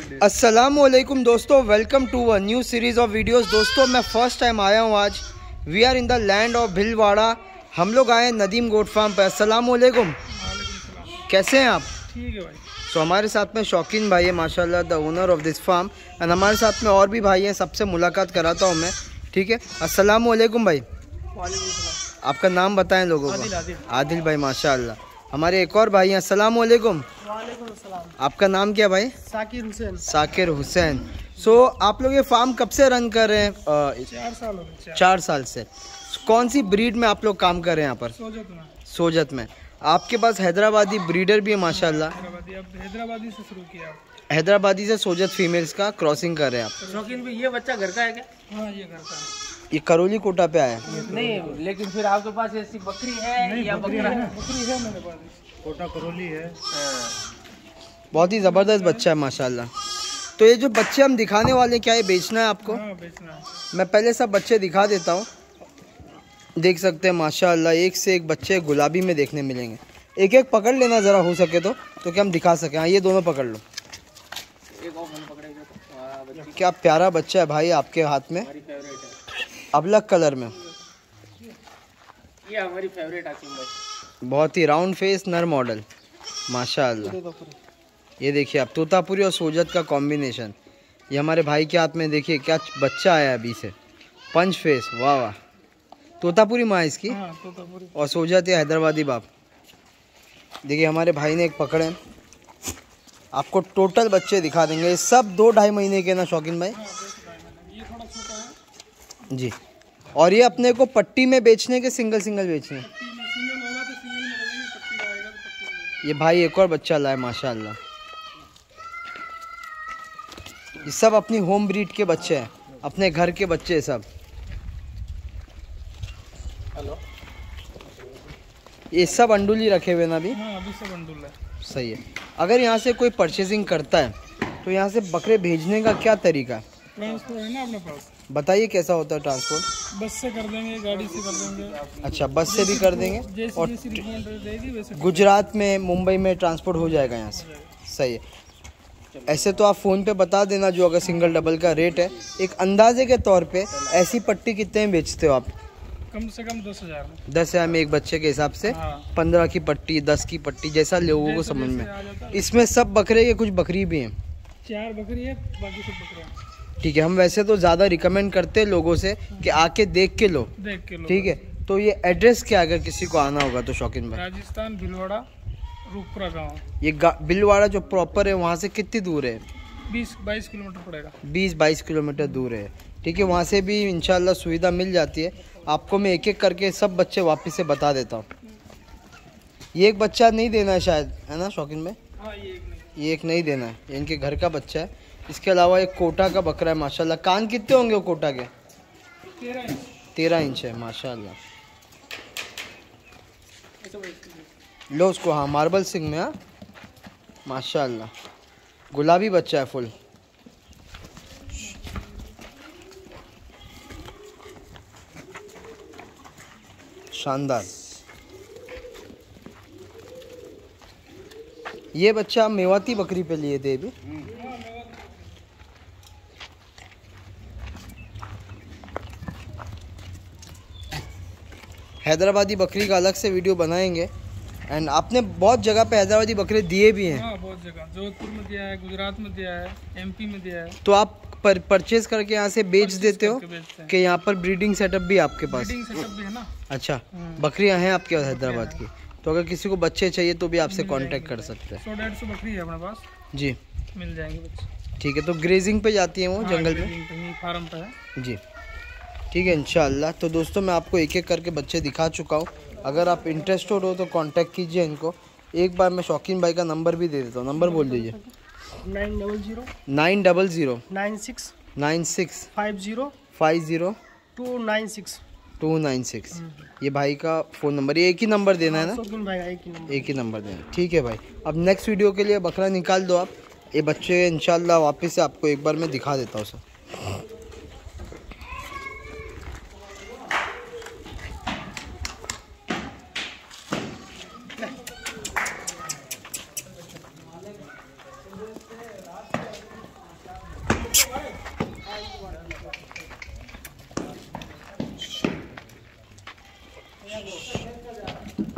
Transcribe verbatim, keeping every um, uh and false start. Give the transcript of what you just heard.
अस्सलामुअलैकुम दोस्तों, welcome to a new series of videos. दोस्तों मैं फ़र्स्ट टाइम आया हूँ आज। We are in the land of Bhilwara. हम लोग आए हैं नदीम गोट फार्म पर। अस्सलामुअलैकुम, कैसे हैं आप? ठीक है भाई। सो so, हमारे साथ में शौकीन भाई है माशाल्लाह, the owner of this farm. And हमारे साथ में और भी भाई हैं, सबसे मुलाकात कराता हूँ मैं, ठीक है। अस्सलामुअलैकुम भाई। वालेकुम सलाम। आपका नाम बताएं लोगों आदिल, को। आदिल। आदिल भाई माशाल्लाह। हमारे एक और भाई हैं। अस्सलामुअलैकुम। वालेकुम सलाम। आपका नाम क्या भाई? साकिर हुसैन। साकिर हुसैन। सो so, आप लोग ये फार्म कब से रन कर रहे हैं? चार साल हो गए। चार साल से। कौन सी ब्रीड में आप लोग काम कर रहे हैं यहाँ पर? सोजत में। सोजत में। आपके पास हैदराबादी ब्रीडर भी है माशाल्लाह। हैदराबादी, अब हैदराबादी से शुरू किया। हैदराबादी से सोजत फीमेल्स का क्रॉसिंग कर रहे हैं आप। शौकीन भी, ये बच्चा घर का है क्या? हाँ, ये घर का है। ये करोली कोटा पे आया है? नहीं, लेकिन फिर आपके पास ऐसी बकरी है या बकरा है? बकरी है मेरे पास, कोटा करोली है। बहुत ही ज़बरदस्त बच्चा है माशाल्लाह। तो ये जो बच्चे हम दिखाने वाले, क्या ये बेचना है आपको? हाँ, बेचना है। मैं पहले सब बच्चे दिखा देता हूँ। देख सकते हैं माशाल्लाह, एक से एक बच्चे गुलाबी में देखने मिलेंगे। एक एक पकड़ लेना ज़रा हो सके तो तो क्या हम दिखा सकें। हाँ, ये दोनों पकड़ लो। क्या प्यारा बच्चा है भाई आपके हाथ में, अबलग कलर में। ये हमारी फेवरेट आसिम भाई। बहुत ही राउंड फेस नर मॉडल माशाल्लाह। ये देखिए आप, तोतापुरी और सोजत का कॉम्बिनेशन। ये हमारे भाई के हाथ में देखिए क्या बच्चा आया अभी से, पंच फेस। वाह वाह। तोतापुरी माँ इसकी। हाँ, तोतापुरी। और सोजत या हैदराबादी बाप। देखिए हमारे भाई ने एक पकड़े। आपको टोटल बच्चे दिखा देंगे। सब दो ढाई महीने के ना शौकीन भाई? ये थोड़ा छोटा है जी। और ये अपने को पट्टी में बेचने के सिंगल सिंगल बेचने? सिंगल होगा तो सिंगल में लगेंगे, पट्टी आएगा तो पट्टी में। ये भाई एक और बच्चा लाए माशाल्लाह। ये सब अपनी होम ब्रीड के बच्चे हैं, अपने घर के बच्चे सब। हेलो। ये सब अंडुली रखे हुए ना अभी? हाँ, अभी सब अंडुल है। सही है। अगर यहाँ से कोई परचेजिंग करता है तो यहाँ से बकरे भेजने का क्या तरीका है? ट्रांसपोर्ट है ना अपने पास। बताइए कैसा होता है ट्रांसपोर्ट? बस से कर देंगे, गाड़ी से कर देंगे। अच्छा, बस से भी कर देंगे। जैसी और जैसी रिक्वायरमेंट रहेगी वैसे गुजरात में, मुंबई में ट्रांसपोर्ट हो जाएगा यहाँ से। सही है। ऐसे तो आप फ़ोन पे बता देना जो अगर सिंगल डबल का रेट है। एक अंदाजे के तौर पे ऐसी पट्टी कितने में बेचते हो आप? कम से कम दस हजार में। दस हज़ार में एक बच्चे के हिसाब से। हाँ। पंद्रह की पट्टी, दस की पट्टी, जैसा लोगों को जैसे समझ जैसे में। आ जाता है। इसमें सब बकरे के कुछ बकरी भी हैं? चार बकरी है, बाकी सब बकरियां। ठीक है। हम वैसे तो ज़्यादा रिकमेंड करते हैं लोगों से कि आके देख के लो, देख के लो। ठीक है। तो ये एड्रेस क्या, अगर किसी को आना होगा तो शौकीन भाई? राजस्थान भिलवाड़ा, रूपपुरा गाँव। ये भिलवाड़ा जो प्रॉपर है वहाँ से कितनी दूर है? बीस बाईस किलोमीटर पड़ेगा। बीस बाईस किलोमीटर दूर है, ठीक है। वहाँ से भी इंशाल्लाह सुविधा मिल जाती है आपको। मैं एक एक करके सब बच्चे वापस से बता देता हूँ। ये एक बच्चा नहीं देना है शायद, है ना शौकीन भाई? हाँ, ये एक नहीं। ये एक नहीं देना है, ये इनके घर का बच्चा है। इसके अलावा एक कोटा का बकरा है माशाल्लाह। कान कितने होंगे वो कोटा के? तेरह इंच। तेरह इंच है माशाल्लाह। लो उसको। हाँ, मार्बल सिंग में। हाँ माशाल्लाह, गुलाबी बच्चा है फुल। शानदार। ये बच्चा मेवाती बकरी पे लिए थे अभी। हैदराबादी बकरी का अलग से वीडियो बनाएंगे। एंड आपने बहुत जगह पे हैदराबादी बकरे दिए भी हैं। हाँ, बहुत जगह। जोधपुर में दिया है, गुजरात में दिया है, एमपी में दिया है। तो आप पर परचेज करके यहाँ से बेच देते हो करके बेचते हैं। कि यहाँ पर ब्रीडिंग सेटअप भी है आपके पास? ब्रीडिंग सेटअप भी है ना। अच्छा, बकरियाँ हैं आपके पास हैदराबाद की? तो अगर किसी को बच्चे चाहिए तो भी आपसे कांटेक्ट कर सकते हैं। सौ डेढ़ सौ बकरी है अपने पास, जी, मिल जाएंगे बच्चे। ठीक है। तो ग्रेजिंग पे जाती हैं वो? हाँ, जंगल में? ग्रेडिंग पे ही फार्म पे है जी, ठीक है इंशाल्लाह। तो दोस्तों मैं आपको एक एक करके बच्चे दिखा चुका हूँ। अगर आप इंटरेस्टेड हो तो कांटेक्ट कीजिए इनको। एक बार मैं शौकीन भाई का नंबर भी दे देता हूँ। नंबर बोल दीजिए। Nine double zero nine double zero nine six nine six five zero five zero two nine six two nine six. ये भाई का फ़ोन नंबर। ये एक ही नंबर देना है ना? शौकीन भाई एक ही नंबर। एक ही नंबर देना, ठीक है भाई। अब नेक्स्ट वीडियो के लिए बकरा निकाल दो आप। ये बच्चे इंशाल्लाह वापस से आपको एक बार मैं दिखा देता हूँ सर। है।